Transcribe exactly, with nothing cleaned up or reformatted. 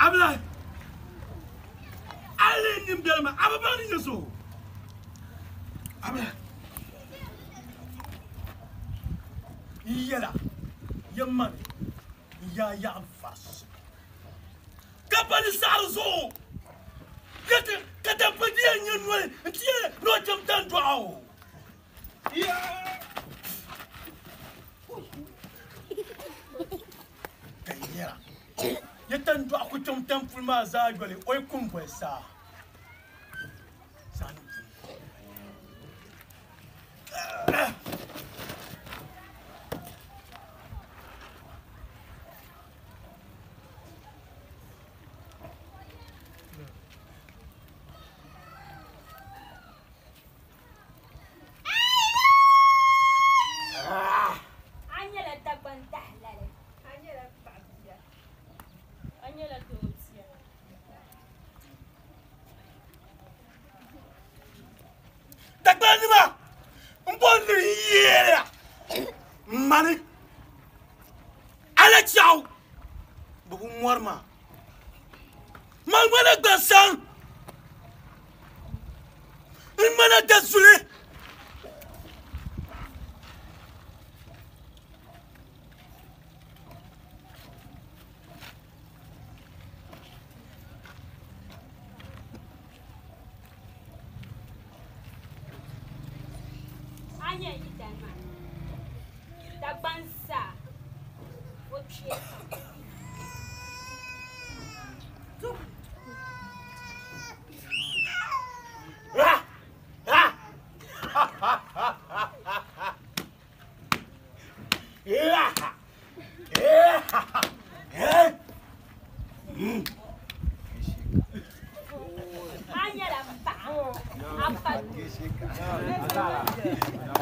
Abla. Allez, nim delma. Abba ni so. Abla. Yala. Yaman. Ya ya fas. Kapani sarzo. Kata kata pedi nyenwe. Tie no jam tan dwao. Ya. Kayera. Yetan dwa ko jam tan fulma za gole oy kumbo sa. San. Mani ala ciao bugu morma mal mana gasan in mana gasule anya itama Tabansa. Otie. Ah! Ah! Yeah! Yeah! Yeah! Mm. Anya la pa. Apa?